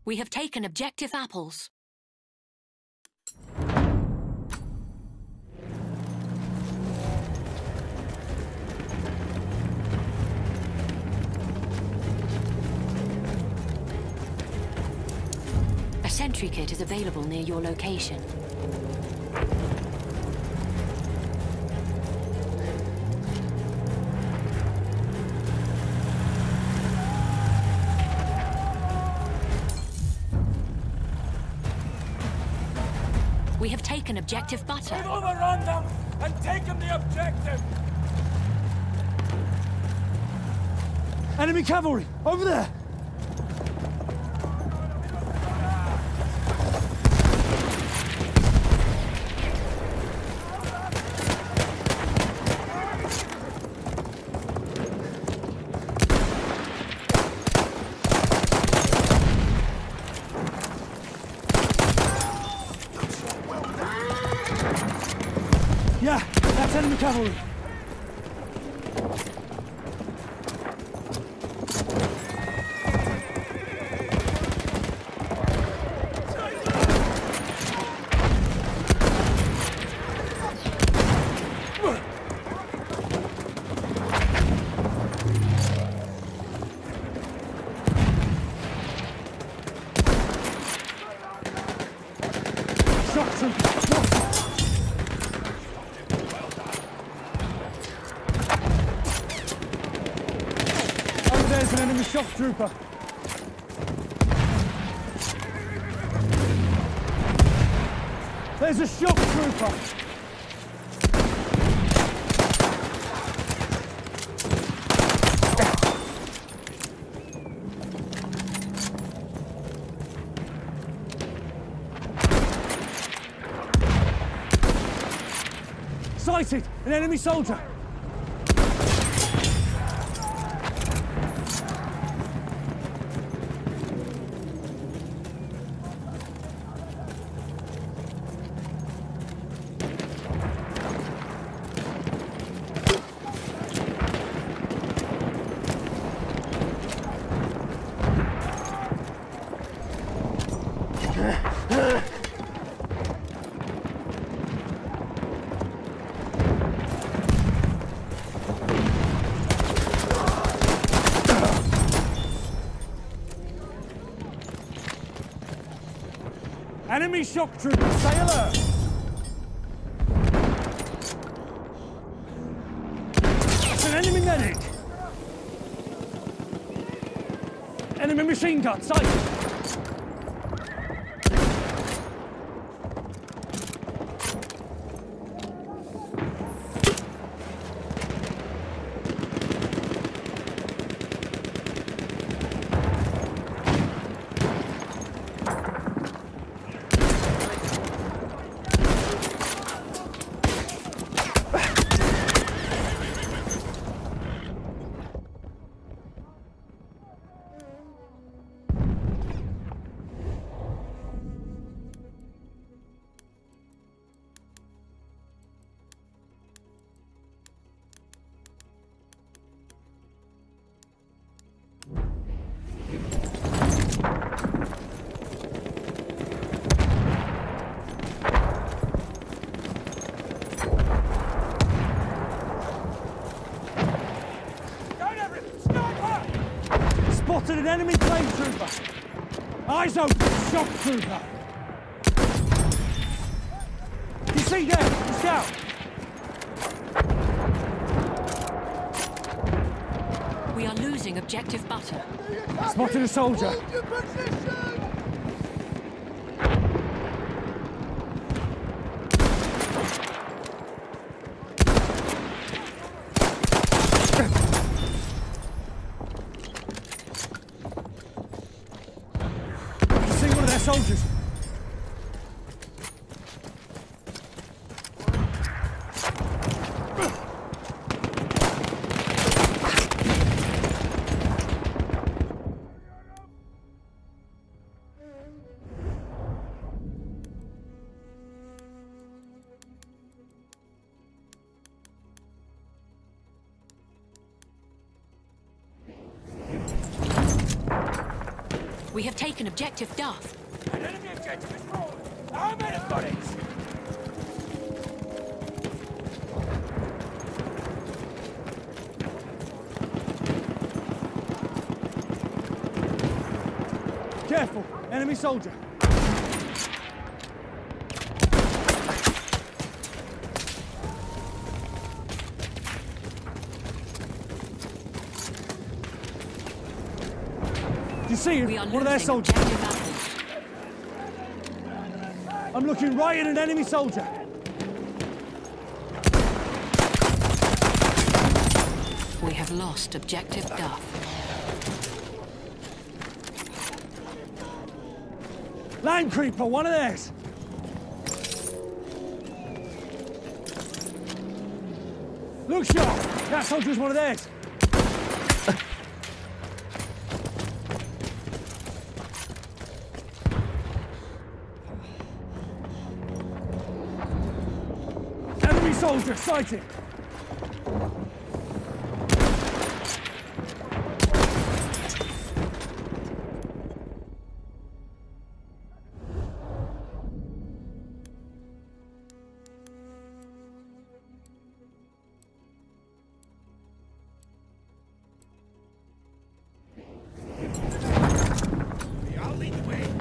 We have taken objective apples. A sentry kit is available near your location. We have taken objective butter. We've overrun them and taken the objective! Enemy cavalry! Over there! Yeah, that's enemy cavalry. Shock troopers, there's an enemy shock trooper. There's a shock trooper. Sighted! An enemy soldier! Enemy shock troopers, stay alert! It's an enemy medic! Enemy machine gun, sighted! Spotted an enemy plane trooper! Eyes open, shock trooper! You see there, he's down! We are losing objective butter. Spotted a soldier! Hold your position! See one of their soldiers! We have taken objective Duff. An enemy objective is forward. Our men have got it. Careful! Enemy soldier! Do you see We are him? One of their losing soldiers! objective apples. I'm looking right at an enemy soldier! We have lost objective Duff. Land creeper, one of theirs! Look sharp! That soldier's one of theirs! Enemy soldier sighted! I'll lead the way.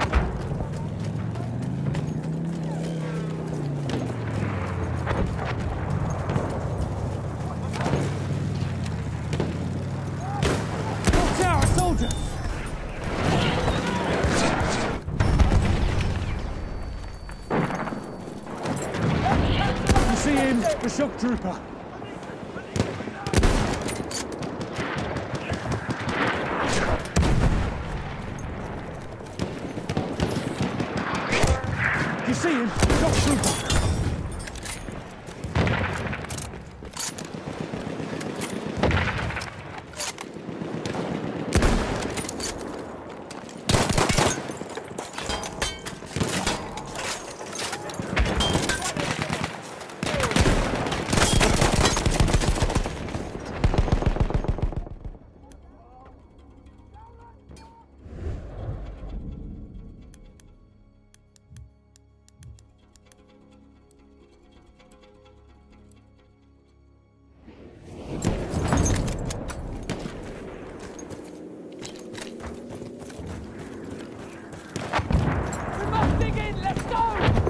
Look tower, soldier! You see him? The shock trooper. You see him? Shock trooper. We must dig in. Let's go.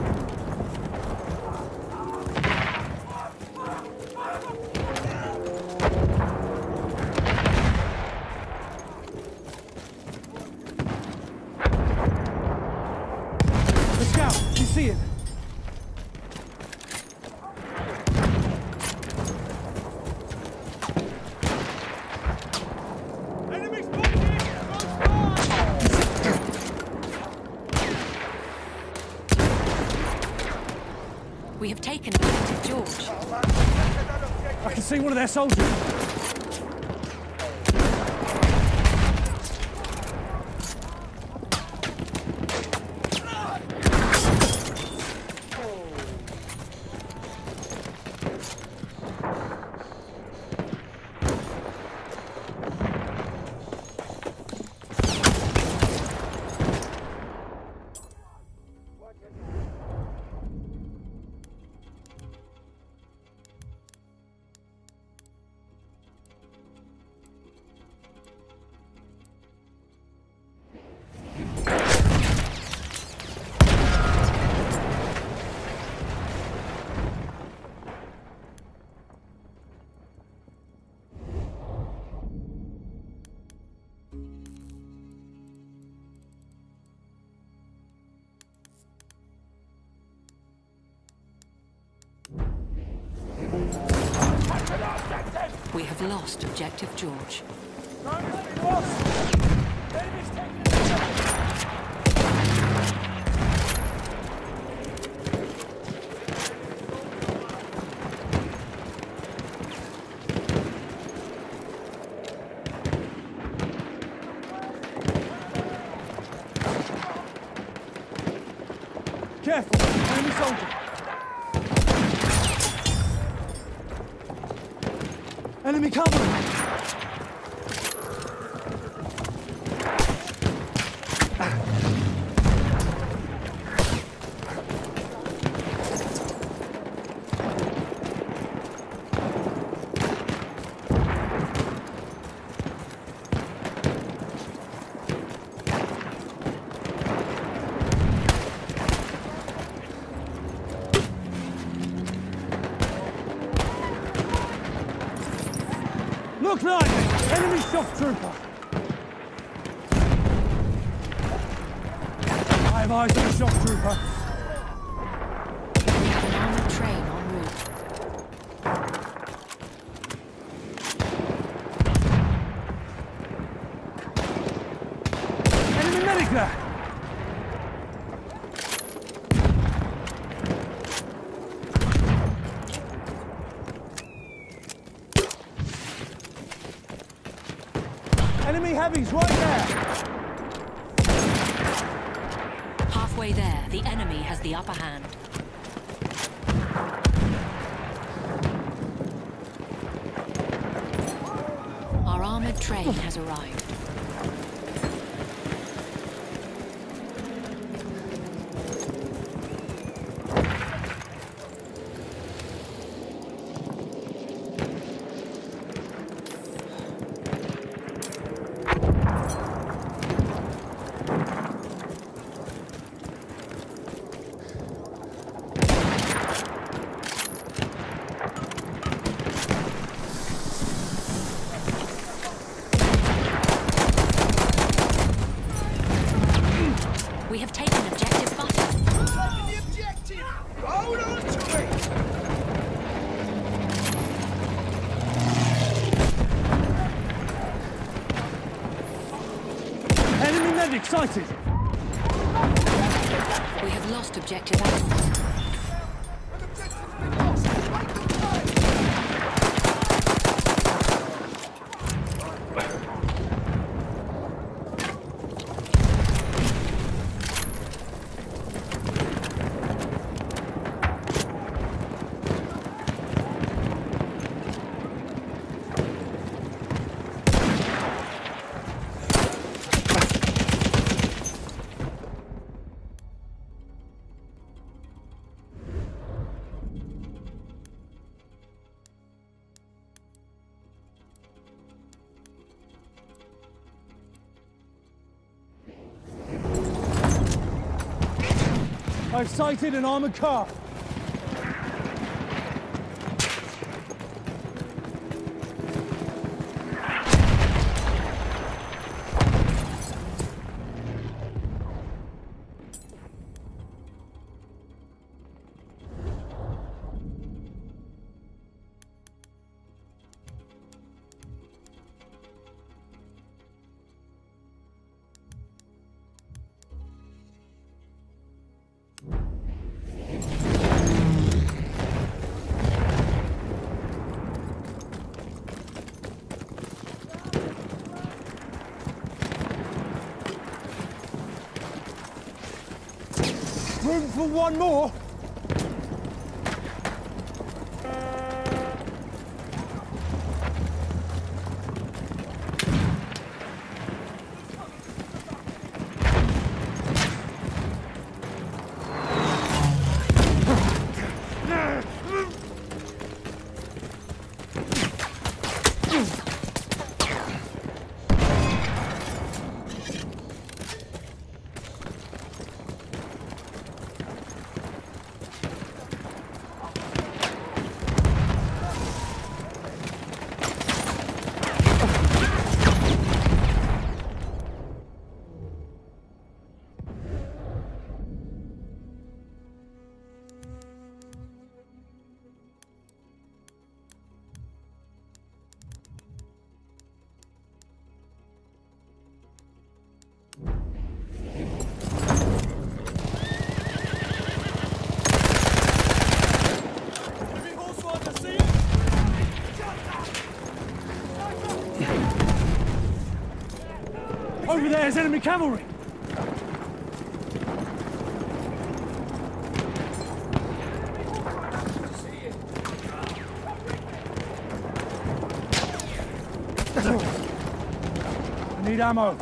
The scout, you see him? Enemy spotted. We have taken objective George. I can see one of their soldiers. We have lost objective George. Enemy's taking it. Careful, enemy soldier. Enemy cover! Look lightning! Enemy shock trooper! I have eyes on the shock trooper. We have an armored train en route. Enemy medic there! Enemy heavies right there! Halfway there, the enemy has the upper hand. Our armored train has arrived. We have taken objective butter. Taking the objective! Hold on to it! Enemy medic sighted! We have lost objective Alpha. An objective's been lost! Make them pay! I've sighted an armored car. Room for one more. Over there's enemy cavalry! I need ammo.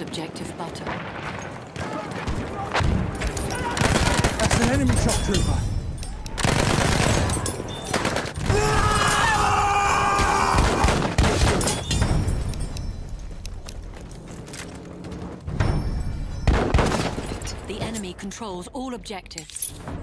objective butter. That's an enemy shock trooper. The enemy controls all objectives.